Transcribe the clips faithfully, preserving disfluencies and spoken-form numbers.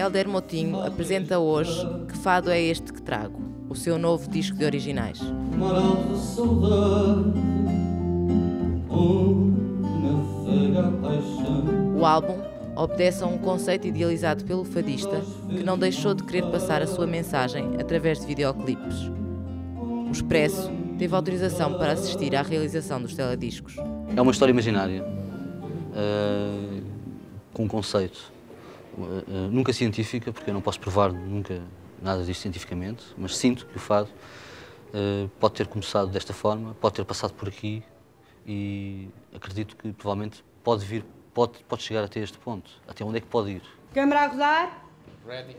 Hélder Moutinho apresenta hoje Que Fado é Este Que Trago, o seu novo disco de originais. O álbum obedece a um conceito idealizado pelo fadista que não deixou de querer passar a sua mensagem através de videoclipes. O Expresso teve autorização para assistir à realização dos telediscos. É uma história imaginária, uh, com um conceito. Uh, uh, nunca científica, porque eu não posso provar nunca nada disto cientificamente, mas sinto que o fado uh, pode ter começado desta forma, pode ter passado por aqui e acredito que provavelmente pode vir, pode, pode chegar até este ponto. Até onde é que pode ir? Câmara a rodar? Ready.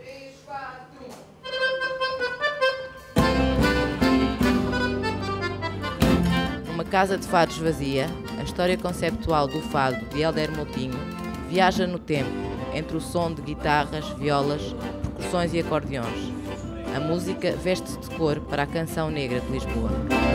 Numa casa de fados vazia, a história conceptual do fado de Hélder Moutinho viaja no tempo, entre o som de guitarras, violas, percussões e acordeões. A música veste-se de cor para a canção negra de Lisboa.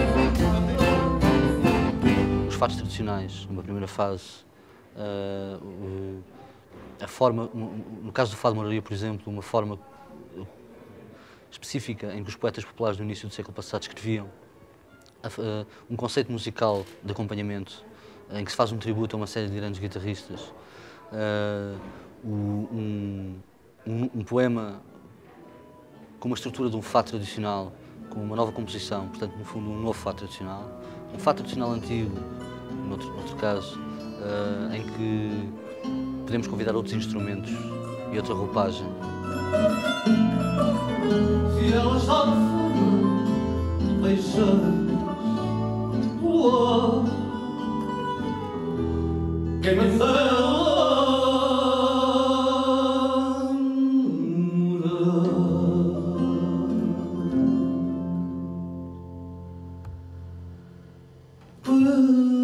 Os fados tradicionais, numa primeira fase, uh, a forma, no caso do fado moraria, por exemplo, uma forma específica em que os poetas populares do início do século passado escreviam uh, um conceito musical de acompanhamento, em que se faz um tributo a uma série de grandes guitarristas, uh, um, um, um poema com uma estrutura de um fado tradicional, com uma nova composição, portanto, no fundo, um novo fado tradicional. Um fado tradicional antigo, noutro, noutro caso, uh, em que podemos convidar outros instrumentos e outra roupagem. Ooh.